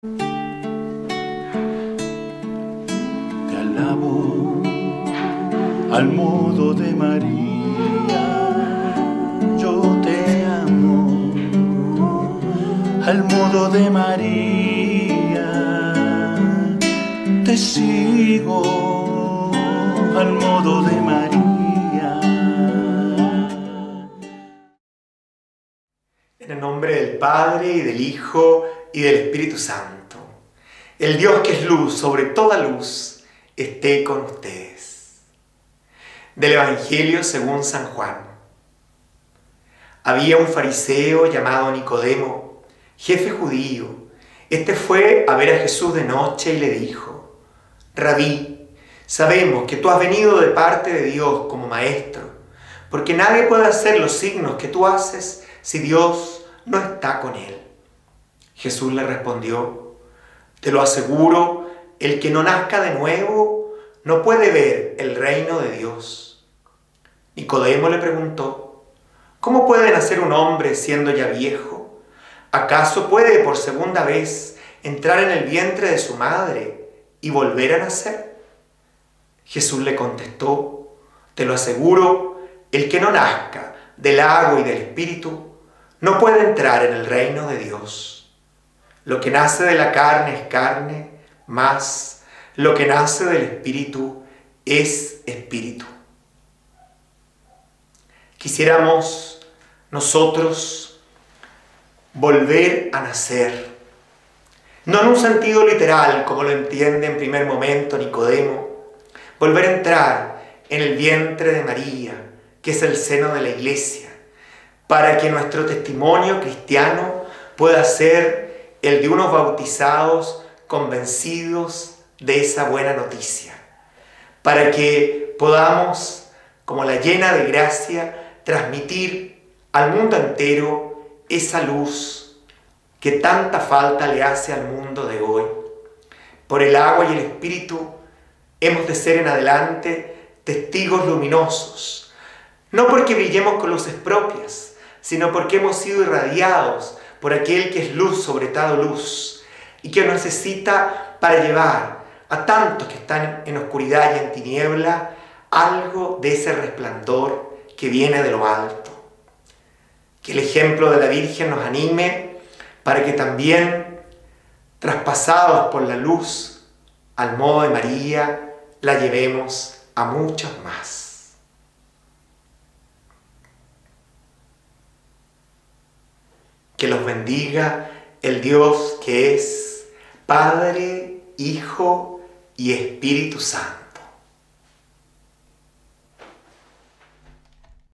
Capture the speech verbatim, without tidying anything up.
Te alabo al modo de María, yo te amo al modo de María, te sigo al modo de María. En el nombre del Padre, y del Hijo, y del Espíritu Santo, el Dios que es luz sobre toda luz, esté con ustedes. Del Evangelio según San Juan. Había un fariseo llamado Nicodemo, jefe judío. Este fue a ver a Jesús de noche y le dijo: Rabí, sabemos que tú has venido de parte de Dios como maestro, porque nadie puede hacer los signos que tú haces si Dios no está con él. Jesús le respondió: te lo aseguro, el que no nazca de nuevo no puede ver el reino de Dios. Nicodemo le preguntó: ¿cómo puede nacer un hombre siendo ya viejo? ¿Acaso puede por segunda vez entrar en el vientre de su madre y volver a nacer? Jesús le contestó: te lo aseguro, el que no nazca del agua y del Espíritu no puede entrar en el reino de Dios. Lo que nace de la carne es carne, mas lo que nace del Espíritu es Espíritu. Quisiéramos nosotros volver a nacer, no en un sentido literal como lo entiende en primer momento Nicodemo, volver a entrar en el vientre de María, que es el seno de la Iglesia, para que nuestro testimonio cristiano pueda ser el de unos bautizados convencidos de esa buena noticia, para que podamos, como la llena de gracia, transmitir al mundo entero esa luz que tanta falta le hace al mundo de hoy. Por el agua y el Espíritu hemos de ser en adelante testigos luminosos, no porque brillemos con luces propias, sino porque hemos sido irradiados por aquel que es luz sobre toda luz y que nos necesita para llevar a tantos que están en oscuridad y en tiniebla algo de ese resplandor que viene de lo alto. Que el ejemplo de la Virgen nos anime para que también, traspasados por la luz al modo de María, la llevemos a muchos más. Que los bendiga el Dios que es Padre, Hijo y Espíritu Santo.